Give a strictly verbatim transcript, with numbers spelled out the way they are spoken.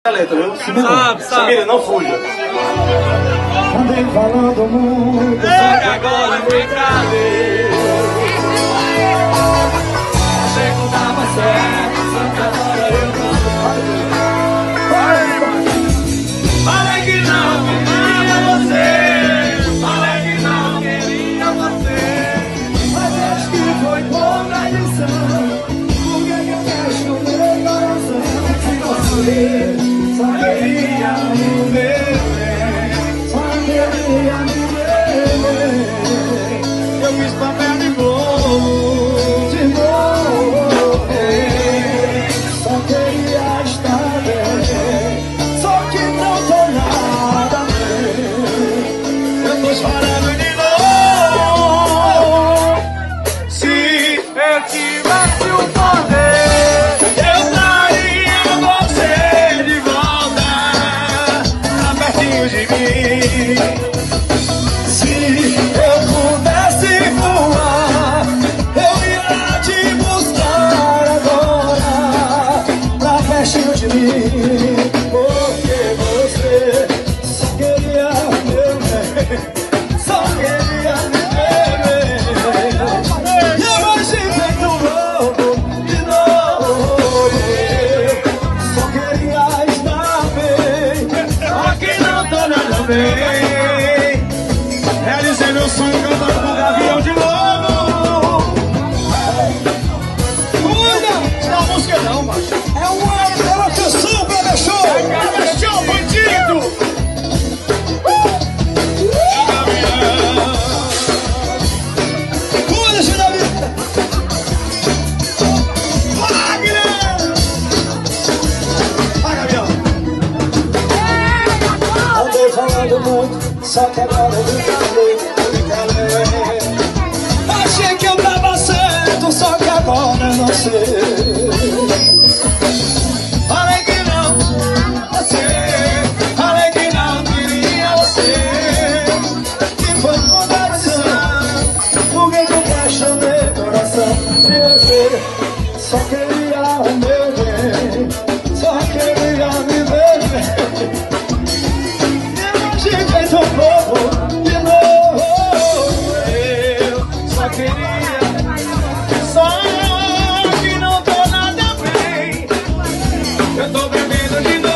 A letra, viu? Sabe, sabe. Samira, não fuja. Andei falando muito, É que agora foi cadê? Achei que tava certo, só que agora eu não falei que não queria você, falei que não queria você, mas acho que foi contradição. Por que que eu fecho o meu coração? Se você só queria me ver, só queria me ver, eu fiz papel de novo, de novo, só queria estar bem, só que não tô nada bem. eu tô chorando de novo. Se eu tivesse o poder, eu traria você de volta pra pertinho de mim. Se eu pudesse voar, eu ia te buscar agora pra pertinho de mim, porque você só queria meu bem, só queria meu bem. E eu hoje feito louco de novo, só queria estar bem, Só que não tô nada bem. Realizei meu sonho cantando com o Gavião de novo. cuida, Isso não é música não, macho. é uma bela canção pra dar show. Cada show bandido. Cuida, Davi. Wagner! Vai, Gavião. Andei falando muito, só que agora eu me calei, eu me calei. Achei que eu tava certo, só que agora eu não sei. Falei que não, você. Falei que não queria você. Que foi contradição, por que que eu apaixonei coração? Se você só queria